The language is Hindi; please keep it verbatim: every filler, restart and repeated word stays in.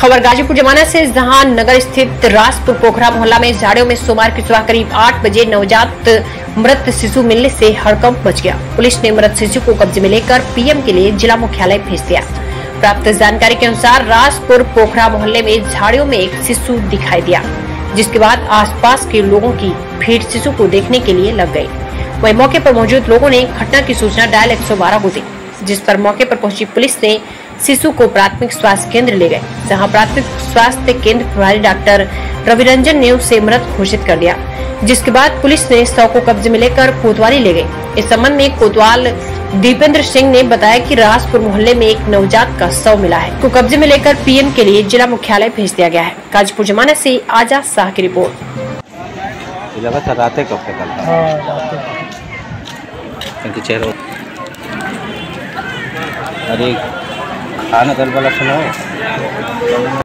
खबर गाजीपुर जमाना से, जहां नगर स्थित रासपुर पोखरा मोहल्ला में झाड़ियों में सोमवार की सुबह करीब आठ बजे नवजात मृत शिशु मिलने से हड़कंप मच गया। पुलिस ने मृत शिशु को कब्जे में लेकर पीएम के लिए जिला मुख्यालय भेज दिया। प्राप्त जानकारी के अनुसार रासपुर पोखरा मोहल्ले में झाड़ियों में एक शिशु दिखाई दिया, जिसके बाद आसपास के लोगों की भीड़ शिशु को देखने के लिए लग गई। वहीं मौके पर मौजूद लोगों ने घटना की सूचना डायल एक सौ बारह को दी, जिस पर मौके पर पहुंची पुलिस ने शिशु को प्राथमिक स्वास्थ्य केंद्र ले गए, जहां प्राथमिक स्वास्थ्य केंद्र प्रभारी डॉक्टर रविरंजन ने उसे मृत घोषित कर दिया, जिसके बाद पुलिस ने शव को कब्जे में लेकर कोतवाली ले गई। इस संबंध में कोतवाल दीपेंद्र सिंह ने बताया कि रासपुर मोहल्ले में एक नवजात का शव मिला है, को कब्जे में लेकर पीएम के लिए जिला मुख्यालय भेज दिया गया है। गाजीपुर जमाना से आजाद शाह की रिपोर्ट। रातें कब तक चेहरा अरे खाना दल वाला सुनो।